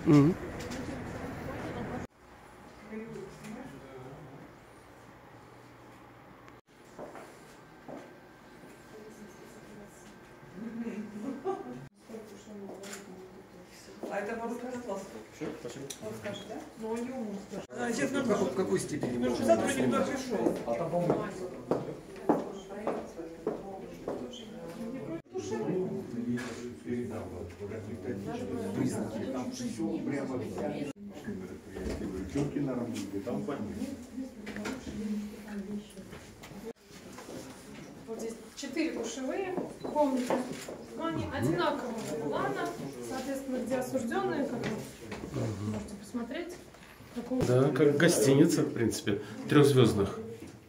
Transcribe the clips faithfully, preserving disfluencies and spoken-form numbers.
Mm-hmm. А это вам скажет вас? Что? Спасибо. Он скажет, да? Ну, он не умный скажет. А, честно, в, в какой степени? Ну, сотрудник тоже пришел. А там, по-моему, признаки, там все прямо мероприятия, девчонки на работе, там больница. Вот здесь четыре душевые комнаты, но они одинакового плана, соответственно, где осужденные, как вы можете посмотреть. Какого... Да, как гостиница, в принципе, трехзвездных.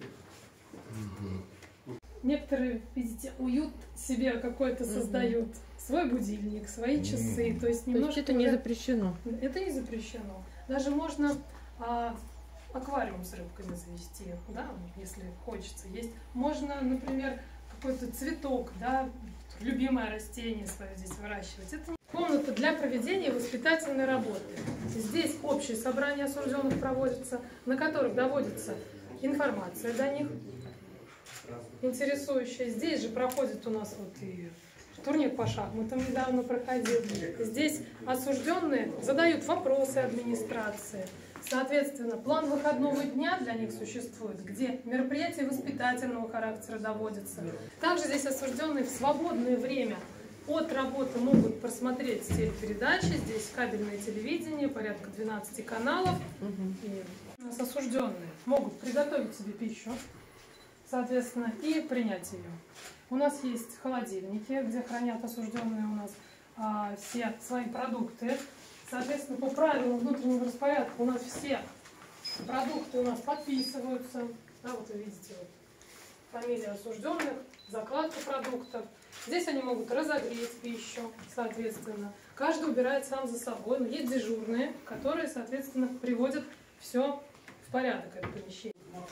Некоторые, видите, уют себе какой-то создают, свой будильник, свои часы, то есть немножко... То есть это не запрещено? Это не запрещено. Даже можно а, аквариум с рыбками завести, да, если хочется. Есть, можно, например, какой-то цветок, да, любимое растение свое здесь выращивать. Это комната для проведения воспитательной работы. Здесь общее собрание осужденных проводится, на которых доводится информация до них, интересующая. Здесь же проходит у нас вот и турнир по шахматам недавно проходил. Здесь осужденные задают вопросы администрации. Соответственно, план выходного дня для них существует, где мероприятия воспитательного характера доводятся. Также здесь осужденные в свободное время от работы могут просмотреть телепередачи. Здесь кабельное телевидение, порядка двенадцати каналов. И у нас осужденные могут приготовить себе пищу, соответственно, и принять ее. У нас есть холодильники, где хранят осужденные у нас а, все свои продукты. Соответственно, по правилам внутреннего распорядка у нас все продукты у нас подписываются. Да, вот вы видите вот, фамилии осужденных, закладка продуктов. Здесь они могут разогреть пищу, соответственно. Каждый убирает сам за собой. Но есть дежурные, которые, соответственно, приводят все в порядок, это помещение.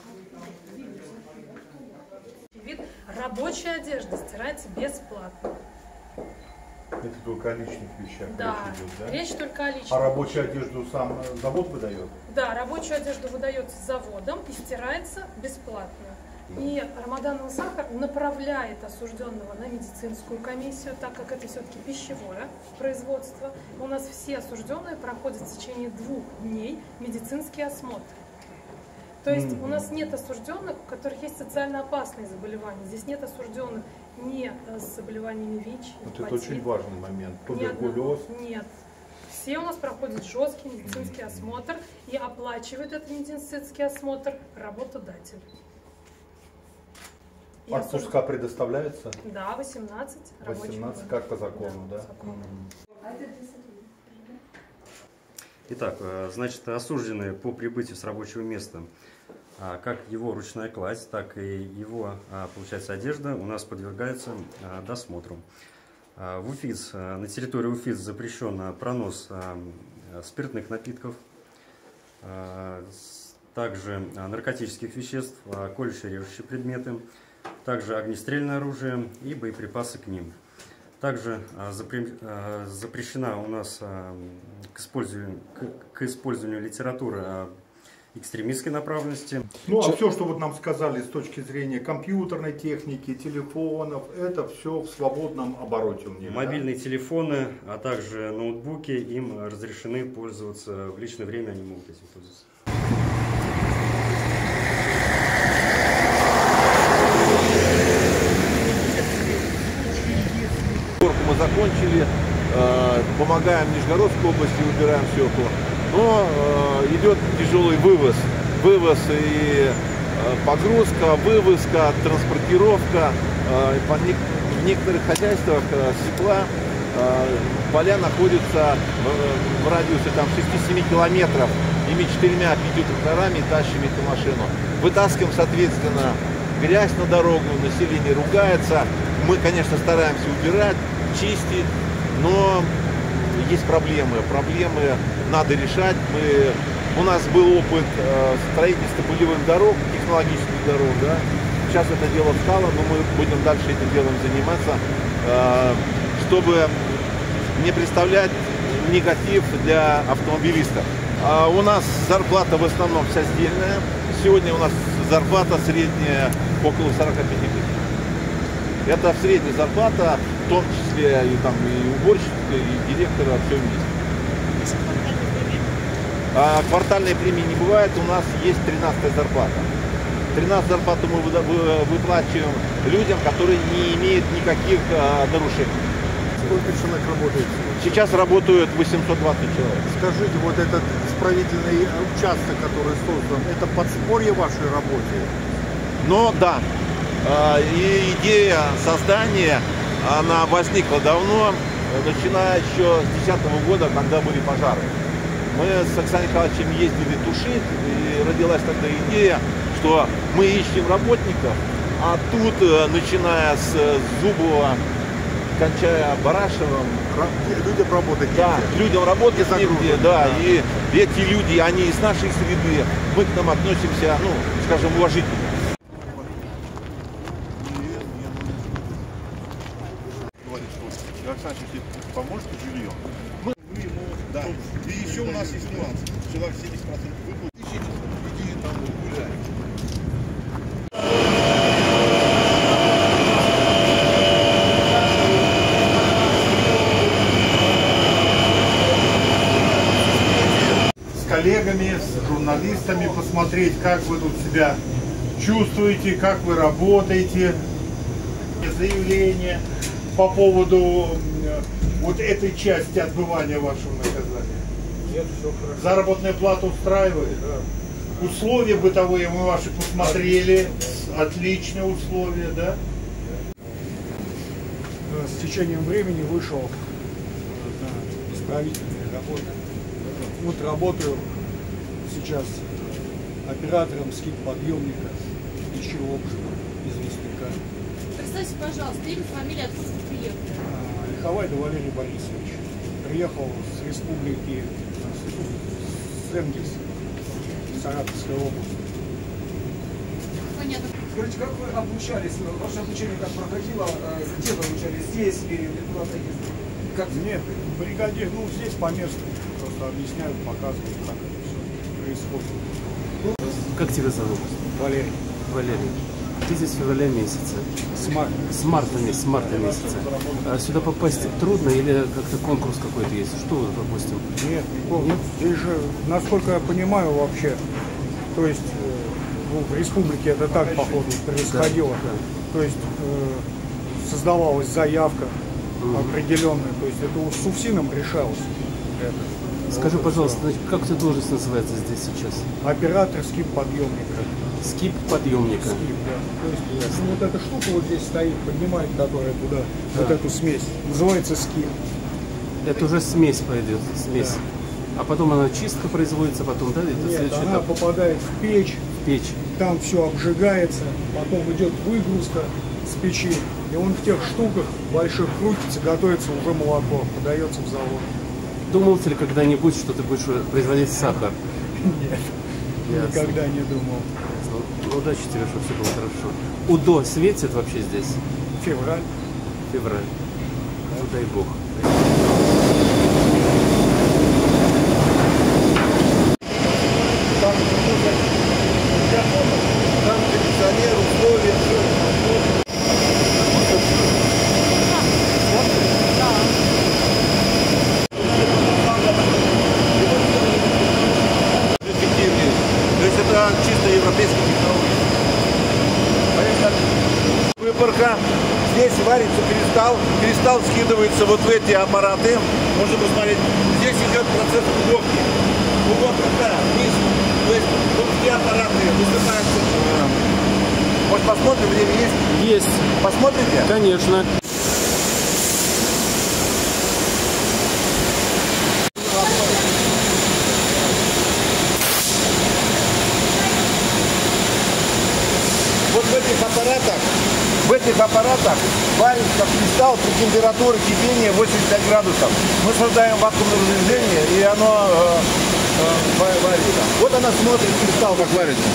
Вид рабочей одежды стирается бесплатно. Это только о личных вещах Да, речь идет, да? речь только о личных. А рабочую одежду сам завод выдает? Да, рабочую одежду выдается заводом и стирается бесплатно. И Рамадан Ал-Сахар направляет осужденного на медицинскую комиссию, так как это все-таки пищевое производство. У нас все осужденные проходят в течение двух дней медицинский осмотр. То есть у нас нет осужденных, у которых есть социально опасные заболевания. Здесь нет осужденных не с заболеваниями ВИЧ, Вот это очень важный момент. Туберкулез. Нет. Все у нас проходят жесткий медицинский осмотр и оплачивает этот медицинский осмотр работодатель. И Отпуска осуж... предоставляется? Да, восемнадцать. восемнадцать, как по закону, да? да? По закону. Итак, значит, осужденные по прибытию с рабочего места, как его ручная кладь, так и его, получается, одежда у нас подвергается досмотру. В УФИЦ, на территории УФИЦ запрещен пронос спиртных напитков, также наркотических веществ, колющие и режущие предметы, также огнестрельное оружие и боеприпасы к ним. Также запрещена у нас к использованию, к использованию литературы экстремистской направленности. Ну, а все, что вот нам сказали с точки зрения компьютерной техники, телефонов, это все в свободном обороте у меня. Мобильные да? телефоны, а также ноутбуки, им разрешены пользоваться в личное время, они могут этим пользоваться. Мы закончили, помогаем Нижегородской области, убираем свеклу, но идет тяжелый вывоз, вывоз и погрузка, вывозка, транспортировка. В некоторых хозяйствах свекла поля находятся в радиусе там шести-семи километров, ими четырьмя-пятью тракторами тащим эту машину. Вытаскиваем, соответственно, грязь на дорогу, население ругается. Мы, конечно, стараемся убирать, чистить, но есть проблемы. Проблемы надо решать. Мы, у нас был опыт э, строительства полевых дорог, технологических дорог. Да? Сейчас это дело встало, но мы будем дальше этим делом заниматься, э, чтобы не представлять негатив для автомобилистов. А у нас зарплата в основном вся сдельная. Сегодня у нас зарплата средняя около сорока пяти тысяч. Это средняя зарплата, в том числе и, там, и уборщика, и директора, все вместе. А квартальной премии не бывает, у нас есть тринадцатая зарплата. тринадцатую зарплату мы выплачиваем людям, которые не имеют никаких а, нарушений. Сколько человек работает? Сейчас работают восемьсот двадцать человек. Скажите, вот этот исправительный участок, который создан, это подспорье вашей работе? Но да, а, и идея создания, она возникла давно, начиная еще с две тысячи десятого года, когда были пожары. Мы с Александром Николаевичем ездили тушить, и родилась тогда идея, что мы ищем работников, а тут, начиная с Зубова, кончая Барашевым, людям работать да, негде. людям работать негде, да, да. И эти люди, они из нашей среды, мы к нам относимся, ну, скажем, уважительно. Александр поможет жильем. Мы ему, да. И еще у нас есть нюанс. Человек семьдесят процентов выплат. Иди там гуляй. С коллегами, с журналистами посмотреть, как вы тут себя чувствуете, как вы работаете. Заявление по поводу вот этой части отбывания вашего наказания. Нет, все хорошо. Заработная плата устраивает? Да. Условия бытовые мы ваши посмотрели. Отличные условия, да? С течением времени вышел на исправительные работы. Вот работаю сейчас оператором скид-подъемника пищевого известняка. Представьте, пожалуйста, имя, фамилия, откуда вы приехали? Лиховайда Валерий Борисович. Приехал с республики с Энгельс, Саратовской области. Понятно. Скажите, как вы обучались? Ваше обучение как проходило? Где вы обучались? Здесь или куда-то ездили? Как? Нет, бригадир, ну здесь по месту. Просто объясняют, показывают, как это все происходит. Как тебя зовут? Валерий. Валерий. Ты здесь в феврале месяце. С марта. С марта месяца, с марта месяца. А сюда попасть трудно или как-то конкурс какой-то есть? Что, допустим? Нет, нет, здесь же, насколько я понимаю вообще, то есть ну, в республике это так, походу, происходило. Да, да. То есть э, создавалась заявка угу. определенная, то есть это с УФСИНом решалось. Это. Скажи, вот пожалуйста, значит, как у тебя должность называется здесь сейчас? Оператор скип-подъемника. Скип-подъемника. Скип, да. То есть, ну, вот эта штука вот здесь стоит, поднимает, которая туда, да. вот эту смесь. Называется скип. Это уже смесь пойдет, смесь. Да. А потом она чистка производится, потом, да? Это Нет, следующий она этап. попадает в печь. В печь. Там все обжигается, потом идет выгрузка с печи. И он в тех штуках больших крутится, готовится уже молоко, подается в завод. Думал ли когда-нибудь, что ты будешь производить сахар? Нет, Ясно. Никогда не думал. Ну, удачи тебе, чтобы все было хорошо. УДО светит вообще здесь? Февраль. Февраль. Да. Ну, дай бог. Там, там кондиционер, условия, все. Это чисто европейские технологии. Выборка. Здесь варится кристалл. Кристалл скидывается вот в эти аппараты. Можно посмотреть. Здесь идет процесс упаковки. Упаковка какая? Вниз. То есть вот эти аппараты высыпаются. Может посмотрим, время есть? Есть. Посмотрите? Конечно. Вот в этих аппаратах, в этих аппаратах варится кристалл при температуре кипения восемьдесят пять градусов. Мы создаем вакуумное разрежение, и оно э, э, варится. Вот она смотрит кристалл, как варится.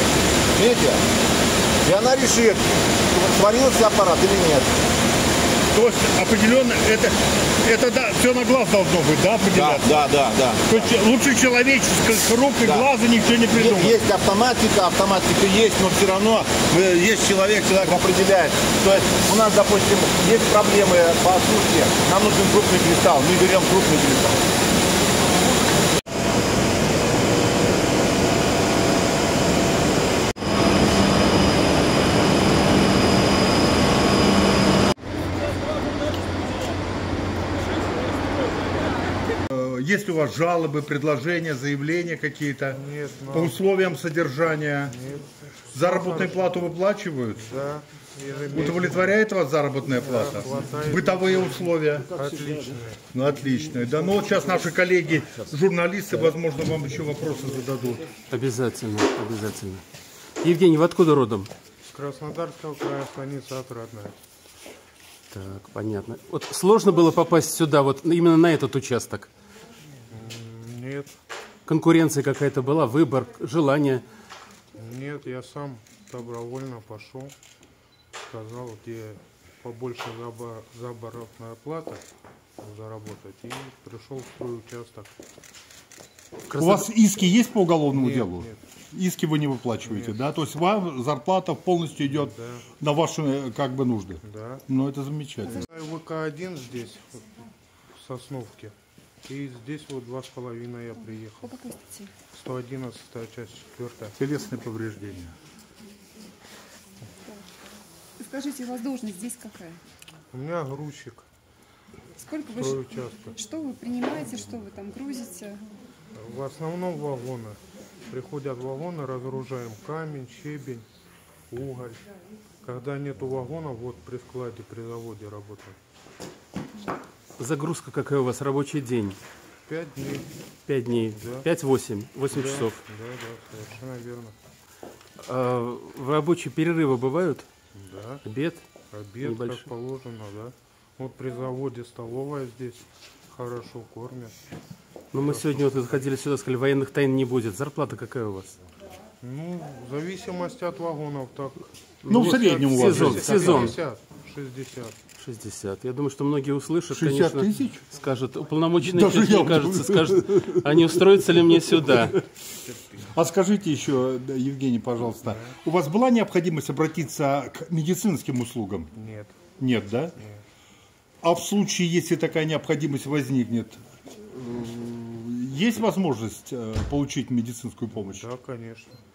Видите? И она решит, сварился аппарат или нет. То есть определенно это, это да, все на глаз должно быть, да, определяться? Да, да, да, да. То есть лучше человеческих рук и Да. глаза никто не придумал. Есть автоматика, автоматика есть, но все равно э, есть человек, человек определяет. То есть у нас, допустим, есть проблемы по осушке, нам нужен крупный кристалл, мы берем крупный кристалл. Есть у вас жалобы, предложения, заявления какие-то? Нет. Но... По условиям содержания? Нет. Заработную плату выплачивают? Да. Ежемесячно. Удовлетворяет вас заработная плата? Хватает. Бытовые условия? Отличные. Ну, отличные. Да, ну вот сейчас наши коллеги, журналисты, возможно, вам еще вопросы зададут. Обязательно, обязательно. Евгений, вы откуда родом? С Краснодарского края, станица Отрадная. Так, понятно. Вот сложно было попасть сюда, вот именно на этот участок? Нет. Конкуренция какая-то была, выбор, желание? Нет, я сам добровольно пошел, сказал, где побольше забор, заборотная плата заработать, и пришел в свой участок. У вас иски есть по уголовному Нет, делу? нет. Иски вы не выплачиваете, Нет. да? То есть вам зарплата полностью идет Да. на ваши как бы нужды? Да. Ну, это замечательно. ВК один здесь, в Сосновке, и здесь вот два с половиной я приехал. По какой статье? сто одиннадцатая часть четвертая. Телесные повреждения. Скажите, у вас должность здесь какая? У меня грузчик. Сколько вы... Строй участка. Что вы принимаете, что вы там грузите? В основном вагоны. Приходят вагоны, разгружаем камень, щебень, уголь. Когда нету вагонов, вот при складе, при заводе работаем. Загрузка какая у вас, рабочий день? Пять дней. Пять дней. Да. Пять-восемь. Восемь Да, часов. Да, да, совершенно верно. А, рабочие перерывы бывают? Да. Обед? Обед, Небольшой. как положено, да. Вот при заводе столовая здесь хорошо кормят. Ну, мы сегодня вот ходили сюда, сказали, военных тайн не будет. Зарплата какая у вас? Ну, в зависимости от вагонов, так. Ну, в среднем у вас. Сезон, же. сезон. шестьдесят. шестьдесят. шестьдесят. Я думаю, что многие услышат, шестьдесят конечно, тысяч? скажут, уполномоченный, Даже мне я кажется, думаю. скажут, а не устроится ли мне сюда? А скажите еще, Евгений, пожалуйста, у вас была необходимость обратиться к медицинским услугам? Нет. Нет, да? Нет. А в случае, если такая необходимость возникнет, э, есть возможность э, получить медицинскую помощь? Да, конечно.